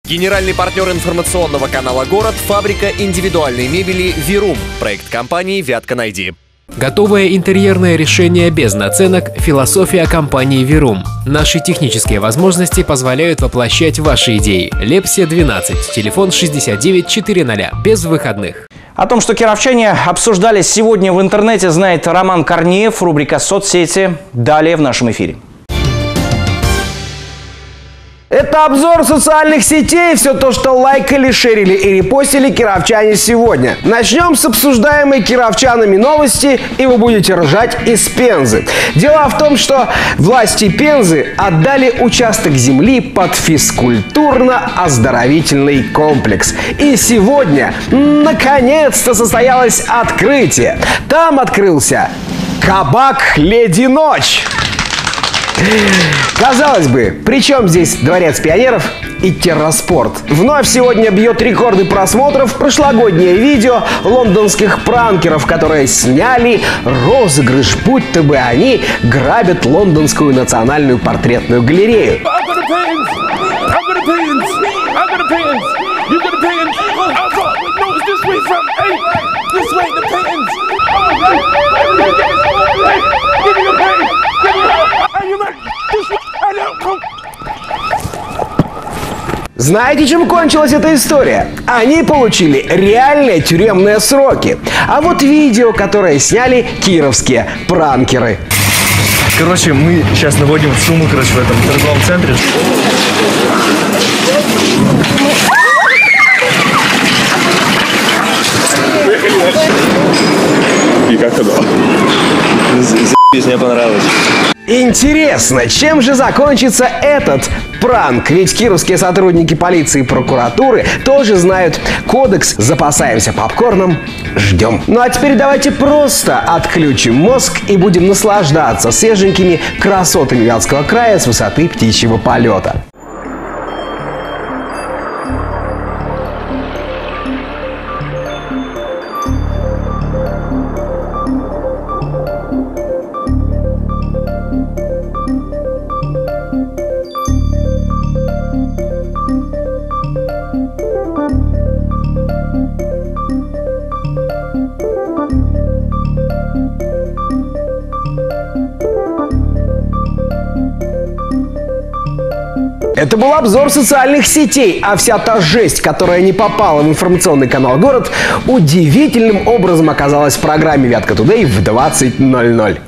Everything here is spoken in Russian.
Генеральный партнер информационного канала «Город» — фабрика индивидуальной мебели «Вирум». Проект компании «Вятка Найди». Готовое интерьерное решение без наценок – философия компании «Вирум». Наши технические возможности позволяют воплощать ваши идеи. Лепсия 12, телефон 69 400, без выходных. О том, что кировчане обсуждали сегодня в интернете, знает Роман Корнеев, рубрика «Соцсети». Далее в нашем эфире. Это обзор социальных сетей, все то, что лайкали, шерили и репостили кировчане сегодня. Начнем с обсуждаемой кировчанами новости, и вы будете ржать из Пензы. Дело в том, что власти Пензы отдали участок земли под физкультурно-оздоровительный комплекс. И сегодня, наконец-то, состоялось открытие. Там открылся кабак «Леди Ночь». Казалось бы, при чем здесь Дворец пионеров и терраспорт? Вновь сегодня бьет рекорды просмотров прошлогоднее видео лондонских пранкеров, которые сняли розыгрыш, будто бы они грабят лондонскую национальную портретную галерею. Знаете, чем кончилась эта история? Они получили реальные тюремные сроки. А вот видео, которое сняли кировские пранкеры. Короче, мы сейчас наводим сумму, в этом торговом центре. И как это? Мне понравилось. Интересно, чем же закончится этот пранк? Ведь кировские сотрудники полиции и прокуратуры тоже знают кодекс «Запасаемся попкорном, ждем». Ну а теперь давайте просто отключим мозг и будем наслаждаться свеженькими красотами Вятского края с высоты птичьего полета. Это был обзор социальных сетей, а вся та жесть, которая не попала в информационный канал «Город», удивительным образом оказалась в программе «Вятка Тудей» в 20:00.